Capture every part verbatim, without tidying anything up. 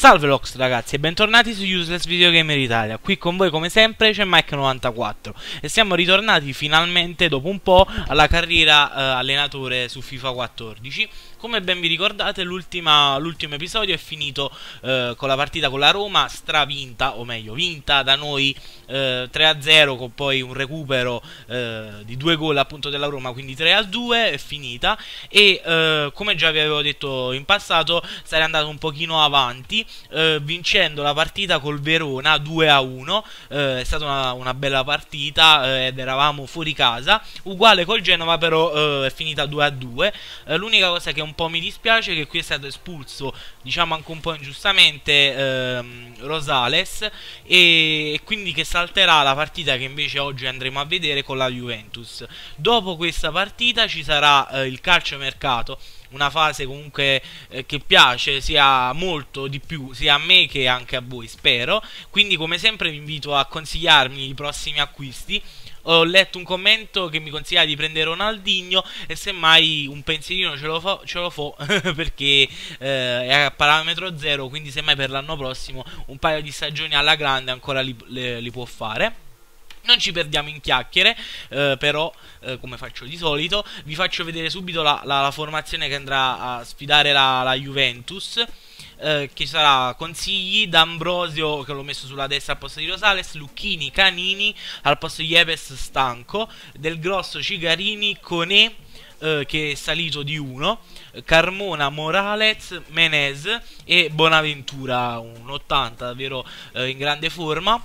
Salve Lox ragazzi e bentornati su Useless Video Gamer Italia. Qui con voi come sempre c'è Mike novantaquattro e siamo ritornati finalmente dopo un po' alla carriera eh, allenatore su FIFA quattordici. Come ben vi ricordate, l'ultimo episodio è finito eh, con la partita con la Roma stravinta, o meglio vinta da noi eh, tre a zero, con poi un recupero eh, di due gol appunto della Roma, quindi tre a due è finita. E eh, come già vi avevo detto in passato, sarei andato un pochino avanti eh, vincendo la partita col Verona due a uno. eh, è stata una, una bella partita eh, ed eravamo fuori casa. Uguale col Genova però eh, è finita due a due. eh, l'unica cosa che un po' mi dispiace è che qui è stato espulso, diciamo anche un po' ingiustamente, ehm, Rosales, e, e quindi che salterà la partita che invece oggi andremo a vedere con la Juventus. Dopo questa partita ci sarà eh, il calciomercato, una fase comunque eh, che piace sia molto di più sia a me che anche a voi, spero. Quindi come sempre vi invito a consigliarmi i prossimi acquisti. Ho letto un commento che mi consiglia di prendere Ronaldinho e semmai un pensierino ce lo fo, ce lo fo perché eh, è a parametro zero, quindi semmai per l'anno prossimo un paio di stagioni alla grande ancora li, li, li può fare. Non ci perdiamo in chiacchiere, eh, però, eh, come faccio di solito, vi faccio vedere subito la, la, la formazione che andrà a sfidare la, la Juventus, eh, che sarà Consigli, D'Ambrosio, che l'ho messo sulla destra al posto di Rosales, Lucchini, Canini, al posto di Yepes stanco, Del Grosso, Cigarini, Conè, eh, che è salito di uno, Carmona, Morales, Menez e Bonaventura, un ottanta, davvero eh, in grande forma.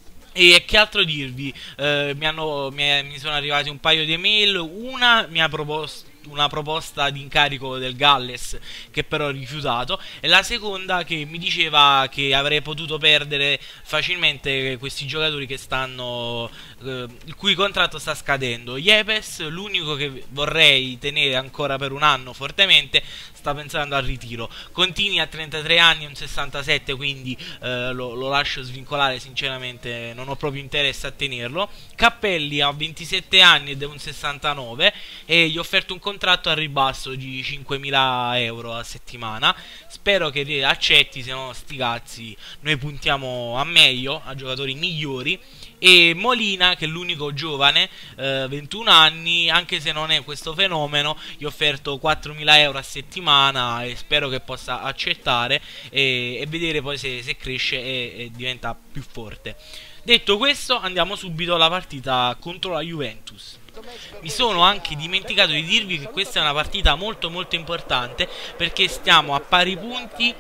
E che altro dirvi? Eh, mi, hanno, mi, è, mi sono arrivati un paio di email. Una mi ha proposto una proposta di incarico del Galles che però ho rifiutato, e la seconda che mi diceva che avrei potuto perdere facilmente questi giocatori che stanno eh, il cui contratto sta scadendo. Yepes, l'unico che vorrei tenere ancora per un anno fortemente, sta pensando al ritiro. Contini a trentatré anni e un sessantasette, quindi eh, lo, lo lascio svincolare, sinceramente non ho proprio interesse a tenerlo. Cappelli ha ventisette anni ed è un sessantanove e gli ho offerto un contratto a ribasso di cinquemila euro a settimana. Spero che accetti, se no sti cazzi, noi puntiamo a meglio, a giocatori migliori. E Molina, che è l'unico giovane, eh, ventuno anni, anche se non è questo fenomeno, gli ho offerto quattromila euro a settimana e spero che possa accettare e, e vedere poi se, se cresce e, e diventa più forte. Detto questo, andiamo subito alla partita contro la Juventus. Mi sono anche dimenticato di dirvi che questa è una partita molto molto importante, perché stiamo a pari punti,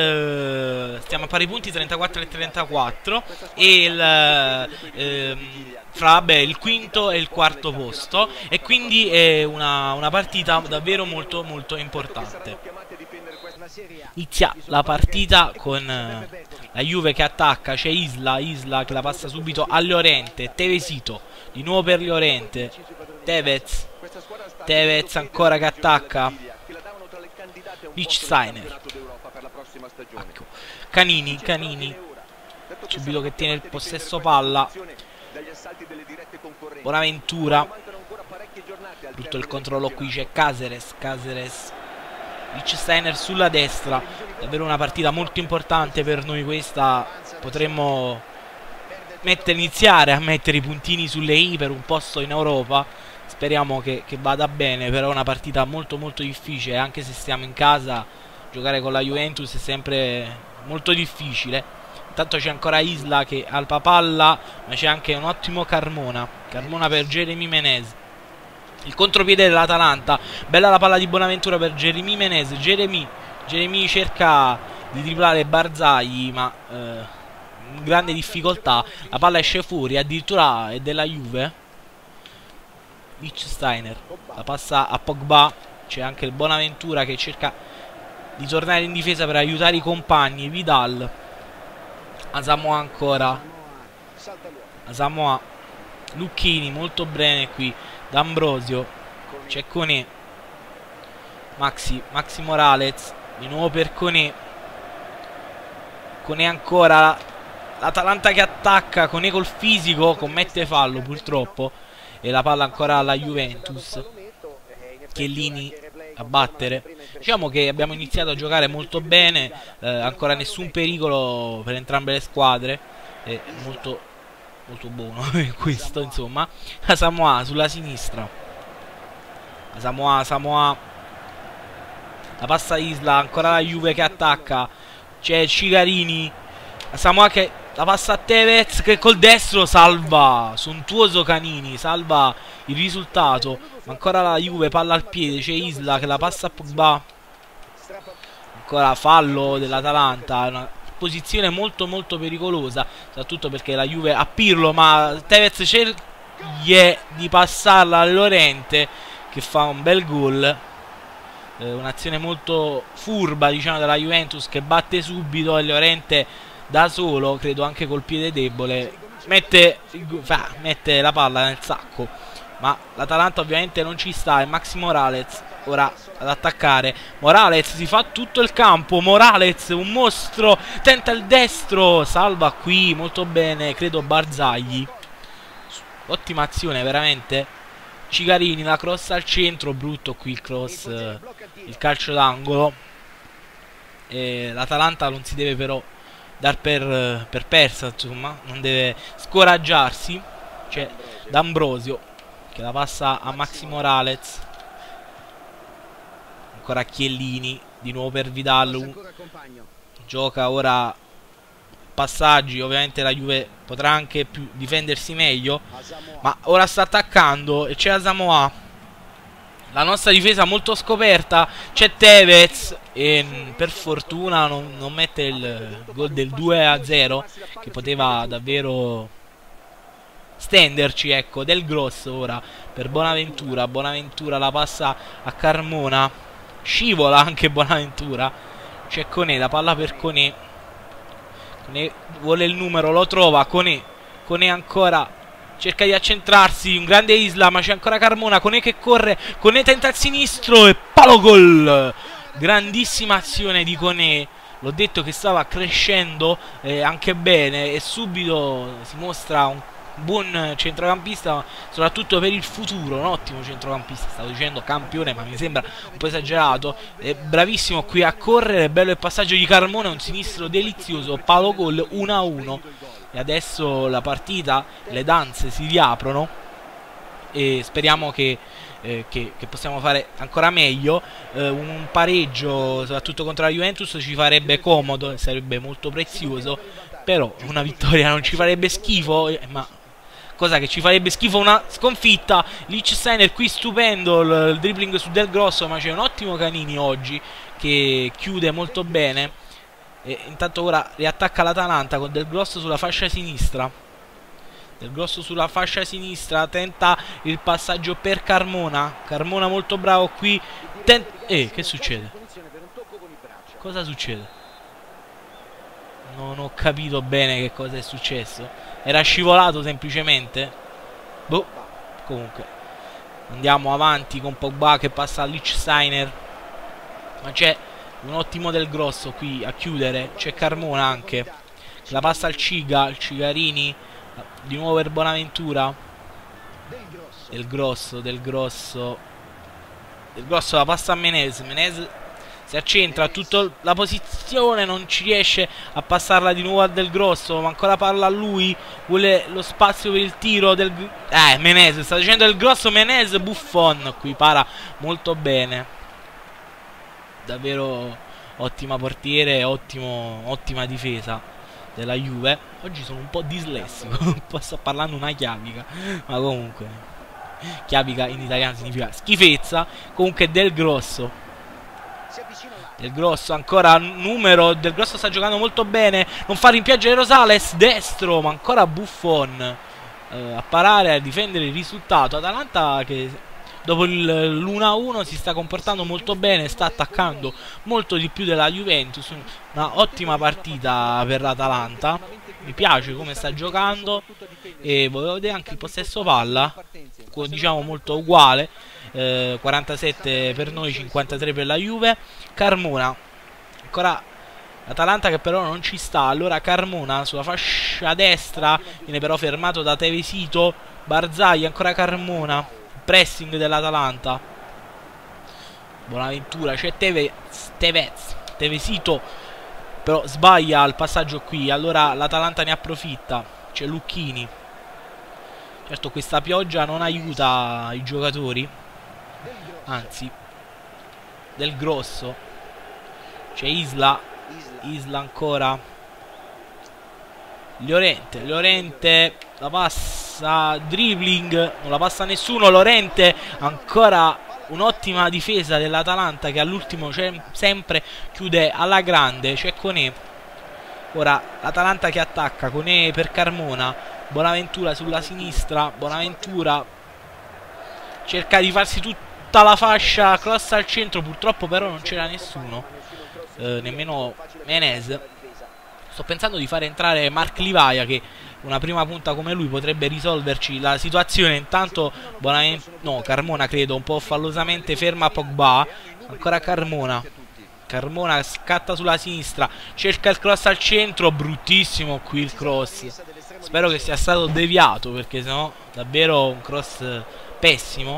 eh, stiamo a pari punti trentaquattro e trentaquattro, e il, eh, fra vabbè, il quinto e il quarto posto, e quindi è una, una partita davvero molto molto importante. Inizia la partita con eh, la Juve che attacca, c'è Isla, Isla che la passa subito a Llorente, Tevesito, di nuovo per Llorente, Tevez, Tevez ancora che attacca, Lichtsteiner, ecco. Canini, Canini, subito che tiene il possesso palla, Bonaventura, tutto il controllo qui, c'è Caceres, Caceres, Lichtsteiner sulla destra. Davvero una partita molto importante per noi questa. Potremmo mettere, iniziare a mettere i puntini sulle i per un posto in Europa. Speriamo che, che vada bene. Però è una partita molto molto difficile. Anche se stiamo in casa, giocare con la Juventus è sempre molto difficile. Intanto c'è ancora Isla che ha la palla, ma c'è anche un ottimo Carmona. Carmona per Jeremy Menez. Il contropiede dell'Atalanta, bella la palla di Bonaventura per Jeremy Menez. Jeremy, Jeremy cerca di dribblare Barzagli, ma eh, in grande difficoltà. La palla esce fuori, addirittura è della Juve. Lichtsteiner, la passa a Pogba. C'è anche il Bonaventura che cerca di tornare in difesa per aiutare i compagni. Vidal, Asamoah ancora, Asamoah, Lucchini molto bene qui, D'Ambrosio, c'è Conè, Maxi, Maxi Morales, di nuovo per Conè, Conè ancora, l'Atalanta che attacca, Conè col fisico, commette fallo purtroppo, e la palla ancora alla Juventus. Chiellini a battere. Diciamo che abbiamo iniziato a giocare molto bene, eh, ancora nessun pericolo per entrambe le squadre, è molto, molto buono questo, insomma. Asamoah sulla sinistra, Asamoah, Asamoah, la passa Isla, ancora la Juve che attacca, c'è Cigarini, Asamoah che la passa a Tevez che col destro salva, sontuoso Canini, salva il risultato. Ma ancora la Juve, palla al piede, c'è Isla che la passa a Pogba, ancora fallo dell'Atalanta, una posizione molto molto pericolosa, soprattutto perché la Juve ha Pirlo, ma Tevez sceglie di passarla a Llorente che fa un bel gol. Eh, un'azione molto furba, diciamo, della Juventus, che batte subito, e Llorente da solo, credo anche col piede debole, mette, fa, mette la palla nel sacco. Ma l'Atalanta ovviamente non ci sta, e Maxi Moralez ora ad attaccare. Moralez si fa tutto il campo, Moralez un mostro, tenta il destro, salva qui molto bene, credo Barzagli. Ottima azione veramente. Cigarini, la cross al centro, brutto qui il cross, eh, il calcio d'angolo. L'Atalanta non si deve però dar per, per persa, insomma, non deve scoraggiarsi. C'è D'Ambrosio che la passa a Maxi Moralez, ancora Chiellini, di nuovo per Vidal, gioca ora passaggi. Ovviamente la Juve potrà anche più difendersi meglio, ma ora sta attaccando e c'è Asamoah, la nostra difesa molto scoperta, c'è Tevez e per fortuna non, non mette il gol del due a zero che poteva davvero stenderci. Ecco, Del Grosso ora per Bonaventura, Bonaventura la passa a Carmona, scivola anche Bonaventura, c'è Koné, la palla per Koné, Koné vuole il numero, lo trova, Koné, Koné ancora cerca di accentrarsi, un grande Isla, ma c'è ancora Carmona, Koné che corre, Koné tenta il sinistro e palo gol, grandissima azione di Koné. L'ho detto che stava crescendo eh, anche bene, e subito si mostra un buon centrocampista, soprattutto per il futuro, un ottimo centrocampista. Stavo dicendo campione, ma mi sembra un po' esagerato. È bravissimo qui a correre, bello il passaggio di Carmona, un sinistro delizioso, palo gol, uno a uno. E adesso la partita, le danze si riaprono e speriamo che Eh, che, che possiamo fare ancora meglio. Eh, un pareggio soprattutto contro la Juventus ci farebbe comodo, sarebbe molto prezioso, però una vittoria non ci farebbe schifo, eh, ma cosa che ci farebbe schifo una sconfitta. Lichtsteiner qui stupendo il, il dribbling su Del Grosso, ma c'è un ottimo Canini oggi che chiude molto bene. E intanto ora riattacca l'Atalanta con Del Grosso sulla fascia sinistra, Del Grosso sulla fascia sinistra, tenta il passaggio per Carmona, Carmona molto bravo qui, Ten eh, che succede? Cosa succede? Non ho capito bene che cosa è successo. Era scivolato semplicemente? Boh, comunque andiamo avanti con Pogba che passa a Lichtsteiner, ma c'è un ottimo Del Grosso qui a chiudere, c'è Carmona anche che la passa al Ciga, al Cigarini, di nuovo per Bonaventura, Del Grosso, Del Grosso, Del Grosso la passa a Menez, Menez si accentra tutta la posizione, non ci riesce a passarla di nuovo a Del Grosso, ma ancora parla a lui, vuole lo spazio per il tiro del... Eh, Menez, sta dicendo Del Grosso, Menez, Buffon, qui para molto bene, davvero ottima portiere, ottimo, ottima difesa della Juve. Oggi sono un po' dislessico, sto parlando una chiavica, ma comunque chiavica in italiano significa schifezza. Comunque Del Grosso, Del Grosso ancora numero, Del Grosso sta giocando molto bene, non fa rimpiangere Rosales, destro, ma ancora Buffon eh, a parare, a difendere il risultato. Atalanta che dopo l'uno a uno si sta comportando molto bene, sta attaccando molto di più della Juventus. Una ottima partita per l'Atalanta, mi piace come sta giocando, e volevo vedere anche il possesso palla, diciamo molto uguale, eh, quarantasette per noi, cinquantatré per la Juve. Carmona, ancora l'Atalanta che però non ci sta, allora Carmona sulla fascia destra, viene però fermato da Tevesito, Barzagli, ancora Carmona, pressing dell'Atalanta, Bonaventura, c'è Tevez, Tevez, Tevesito, però sbaglia il passaggio qui, allora l'Atalanta ne approfitta, c'è Lucchini. Certo questa pioggia non aiuta i giocatori, anzi, Del Grosso, c'è Isla, Isla ancora, Llorente, Llorente, la passa, dribbling, non la passa nessuno, Llorente, ancora un'ottima difesa dell'Atalanta che all'ultimo sempre chiude alla grande, c'è Koné, ora l'Atalanta che attacca, Koné per Carmona, Bonaventura sulla sinistra, Bonaventura cerca di farsi tutta la fascia, cross al centro, purtroppo però non c'era nessuno, eh, nemmeno Menez. Sto pensando di fare entrare Mark Livaia, che una prima punta come lui potrebbe risolverci la situazione. Intanto Bonaventura, no, Carmona credo, un po' fallosamente ferma Pogba, ancora Carmona. Carmona scatta sulla sinistra, cerca il cross al centro, bruttissimo qui il cross. Spero che sia stato deviato, perché sennò davvero un cross pessimo.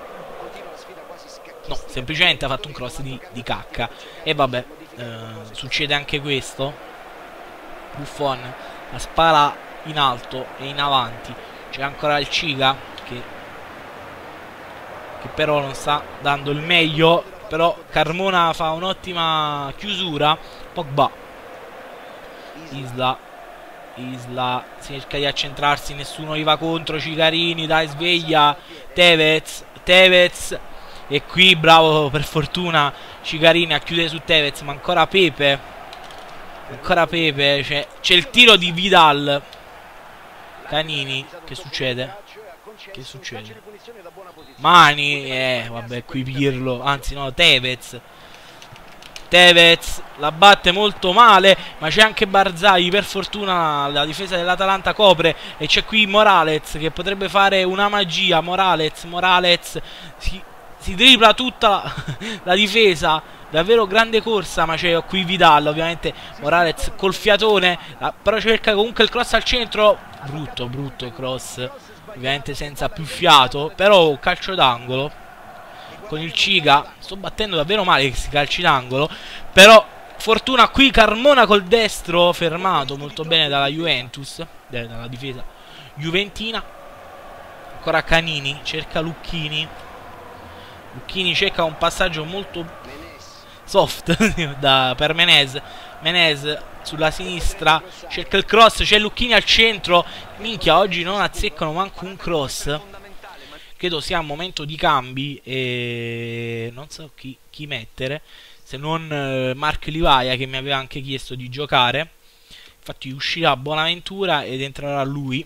No, semplicemente ha fatto un cross di, di cacca. E vabbè, eh, succede anche questo. Buffon la spara in alto e in avanti. C'è ancora il Ciga che, che però non sta dando il meglio. Però Carmona fa un'ottima chiusura. Pogba, Isla, Isla cerca di accentrarsi, nessuno gli va contro. Cigarini, dai, sveglia. Tevez, Tevez, e qui bravo per fortuna Cigarini a chiudere su Tevez, ma ancora Pepe. Ancora Pepe, c'è il tiro di Vidal. Canini, che succede? Che succede? Mani, eh, vabbè, qui Pirlo, anzi no, Tevez. Tevez la batte molto male, ma c'è anche Barzagli, per fortuna la difesa dell'Atalanta copre, e c'è qui Morales che potrebbe fare una magia. Morales, Morales si, si dribbla tutta la, la difesa. Davvero grande corsa, ma c'è qui Vidal, ovviamente Morales col fiatone, però cerca comunque il cross al centro. Brutto, brutto il cross, ovviamente senza più fiato, però calcio d'angolo con il Ciga. Sto battendo davvero male questi calci d'angolo, però fortuna qui. Carmona col destro fermato molto bene dalla Juventus, eh, dalla difesa juventina. Ancora Canini, cerca Lucchini. Lucchini cerca un passaggio molto soft da, per Menez. Menez sulla sinistra cerca il cross, c'è Lucchini al centro. Minchia, oggi non azzeccano manco un cross. Credo sia un momento di cambi e non so chi, chi mettere, se non eh, Mark Livaia, che mi aveva anche chiesto di giocare. Infatti uscirà Bonaventura ed entrerà lui,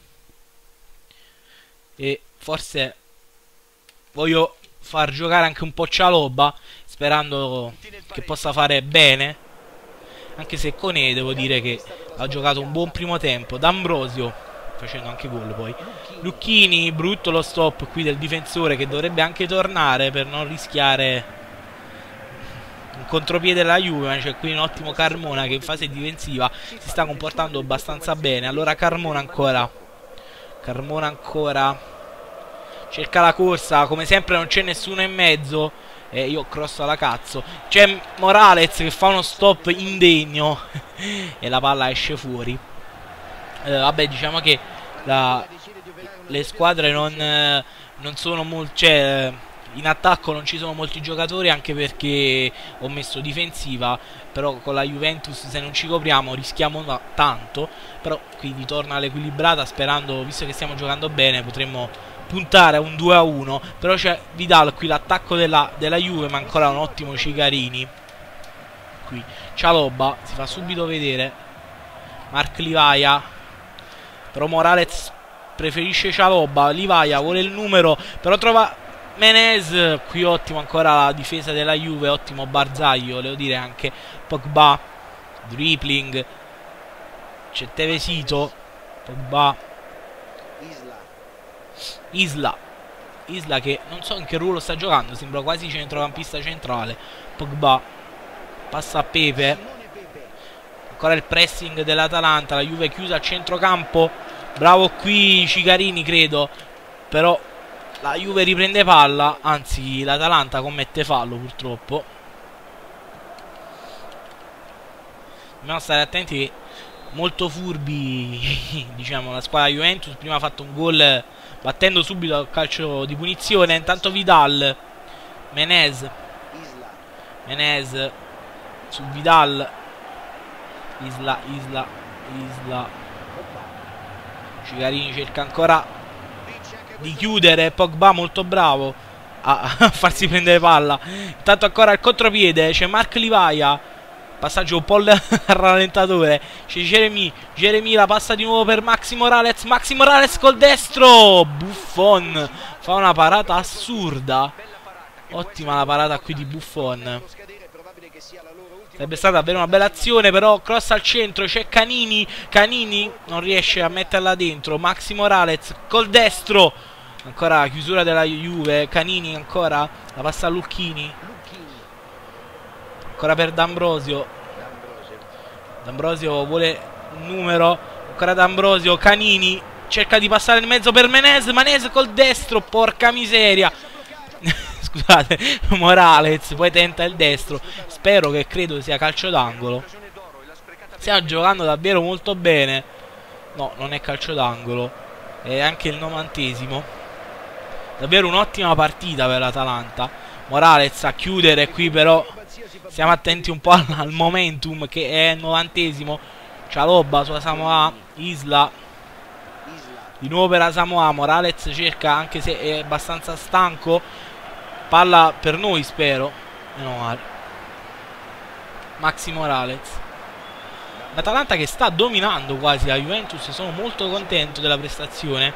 e forse voglio far giocare anche un po' Cialobba, sperando che possa fare bene, anche se Koné devo dire che ha giocato un buon primo tempo. D'Ambrosio facendo anche gol poi. Lucchini, brutto lo stop qui del difensore, che dovrebbe anche tornare per non rischiare un contropiede della Juve, ma c'è qui un ottimo Carmona che in fase difensiva si sta comportando abbastanza bene. Allora Carmona ancora, Carmona ancora cerca la corsa, come sempre non c'è nessuno in mezzo, e io crosso alla cazzo. C'è Morales che fa uno stop indegno e la palla esce fuori. eh, Vabbè, diciamo che la, le squadre non, eh, non sono molto, cioè in attacco non ci sono molti giocatori, anche perché ho messo difensiva, però con la Juventus se non ci copriamo rischiamo tanto. Però qui ritorna l'equilibrata, sperando, visto che stiamo giocando bene, potremmo puntare a un due a uno. Però c'è Vidal qui, l'attacco della, della Juve, ma ancora un ottimo Cigarini. Qui Cialobba si fa subito vedere. Mark Livaia, però Morales preferisce Cialobba. Livaia vuole il numero, però trova Menez. Qui ottimo ancora la difesa della Juve, ottimo Barzagli, volevo dire anche Pogba. Dribbling, c'è Tevesito, Pogba, Isla, Isla che non so in che ruolo sta giocando, sembra quasi centrocampista centrale. Pogba passa a Pepe, ancora il pressing dell'Atalanta, la Juve chiusa a centrocampo. Bravo qui Cigarini credo, però La Juve riprende palla, anzi l'Atalanta commette fallo purtroppo. Dobbiamo stare attenti che molto furbi diciamo la squadra Juventus. Prima ha fatto un gol battendo subito al calcio di punizione. Intanto Vidal, Menez, Menez su Vidal, Isla, Isla, Isla. Cigarini cerca ancora di chiudere, Pogba molto bravo a, a farsi prendere palla. Intanto ancora al contropiede c'è Mark Livaia, passaggio un po' al rallentatore. C'è Jeremy, Jeremy la passa di nuovo per Maxi Morales, Maxi Morales col destro, Buffon fa una parata assurda. Ottima la parata qui di Buffon. Sarebbe stata davvero una bella azione, però cross al centro, c'è Canini, Canini non riesce a metterla dentro. Maxi Morales col destro, ancora la chiusura della Juve. Canini ancora, la passa a Lucchini, ancora per D'Ambrosio. D'Ambrosio vuole un numero, ancora D'Ambrosio, Canini cerca di passare in mezzo per Menez, Menez col destro, porca miseria. Scusate, Morales poi tenta il destro. Spero, che credo sia calcio d'angolo. Stiamo giocando davvero molto bene. No, non è calcio d'angolo. È anche il novantesimo. Davvero un'ottima partita per l'Atalanta. Morales a chiudere qui, però stiamo attenti un po' al, al momentum, che è il novantesimo. Cialobba sulla Samoa, Isla di nuovo per la Samoa. Morales cerca, anche se è abbastanza stanco. Palla per noi, spero. Meno male. Maxi Morales. L'Atalanta che sta dominando quasi la Juventus. Sono molto contento della prestazione.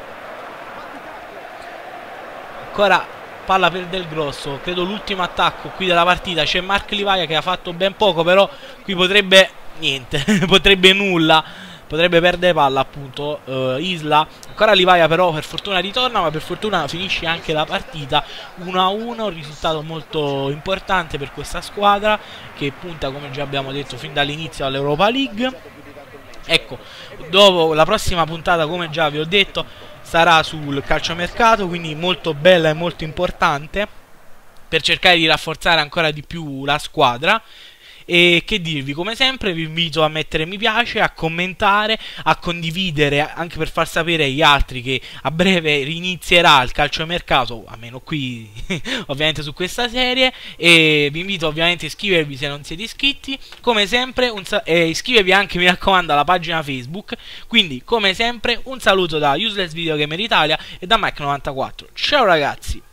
Ancora palla per Del Grosso. Credo l'ultimo attacco qui della partita. C'è Mark Livaia che ha fatto ben poco, però qui potrebbe niente. Potrebbe nulla. Potrebbe perdere palla, appunto. uh, Isla, ancora Livaia, però per fortuna ritorna, ma per fortuna finisce anche la partita uno a uno. Un risultato molto importante per questa squadra, che punta, come già abbiamo detto, fin dall'inizio all'Europa League. Ecco, dopo la prossima puntata, come già vi ho detto, sarà sul calciomercato, quindi molto bella e molto importante, per cercare di rafforzare ancora di più la squadra. E che dirvi, come sempre vi invito a mettere mi piace, a commentare, a condividere, anche per far sapere agli altri che a breve rinizierà il calciomercato, almeno qui ovviamente su questa serie. E vi invito ovviamente a iscrivervi se non siete iscritti, come sempre un e iscrivervi anche, mi raccomando, alla pagina Facebook. Quindi come sempre un saluto da Useless Video Gamer Italia e da Mike novantaquattro. Ciao ragazzi!